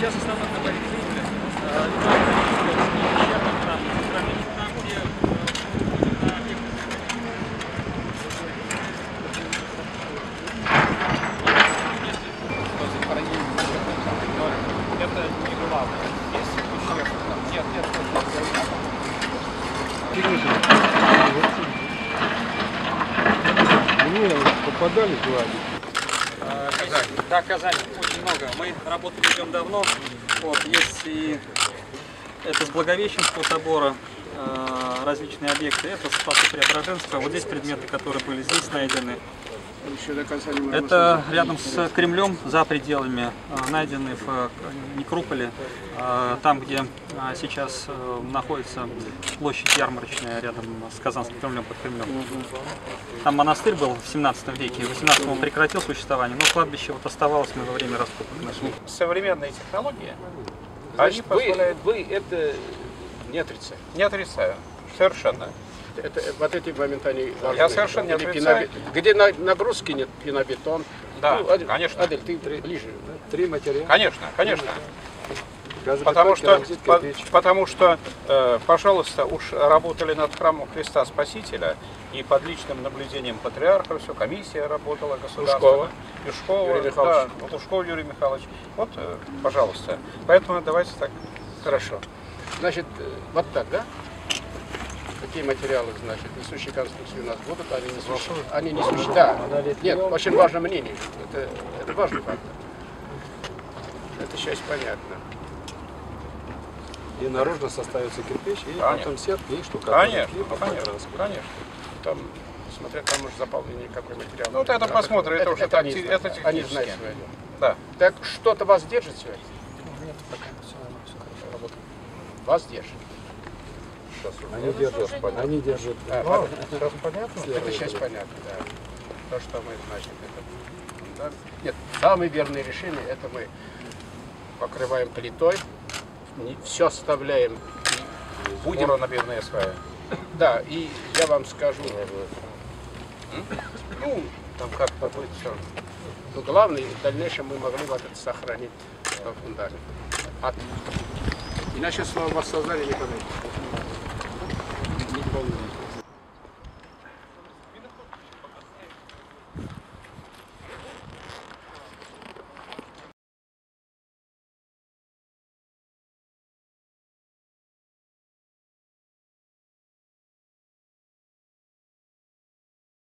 Сейчас основной габарит двигателя. Это не главное. Есть ущерб? Нет, нет. Попадали туда? Казань. Да, Казань. Очень много. Мы работу ведем давно. Вот, есть и это с Благовещенского собора различные объекты. Это с Спасо-Преображенского. Вот здесь предметы, которые были здесь найдены. Это рядом с Кремлем, за пределами, найдены в некрополе, там, где сейчас находится площадь Ярмарочная, рядом с Казанским Кремлем, под Кремлем. Там монастырь был в 17 веке, в 18 он прекратил существование, но кладбище вот оставалось, мы во время раскопок нашли. Современные технологии, они позволяют... Вы это не отрицаете? Не отрицаю, совершенно. Вот эти моменты они важны. Я совершенно не отрицаю. Где нагрузки нет, пенобетон. Да, ну, Адель, конечно. Адель, ты ближе. Да? 3 материала. Конечно, конечно. Газобетон, Потому что, пожалуйста, уж работали над храмом Христа Спасителя, и под личным наблюдением патриарха все, комиссия работала государственная. Юшкова, Юрий Михайлович. Да, Лужков Юрий Михайлович. Вот, пожалуйста. Поэтому давайте так. Хорошо. Значит, вот так, да? Какие материалы, значит, несущие конструкции у нас будут, они несущие, да. Нет, очень важное мнение. Это важный фактор. Это сейчас понятно. И наружно составится кирпич, и Конечно. потом сетка, и штукатурка. Конечно, и потом конечно, краска. конечно. Там, смотря там уже заполнение, какой материал. Ну, вот это посмотрим, это уже они это знают, технически. они знают свое дело. Да. Так что-то вас держит сегодня? Нет, пока все нормально, все хорошо. Вас держит. Они держат. Они держат. Сейчас понятно? Это сейчас понятно, да. То, что мы, значит, это... Да. Нет, самое верное решение, это мы покрываем плитой, все оставляем. Будем набивные сваи. Да, и я вам скажу, ну, Там как-то будет все. но главное, в дальнейшем мы могли вот это сохранить фундамент. Иначе слово воссоздали не подойдет. Не полный.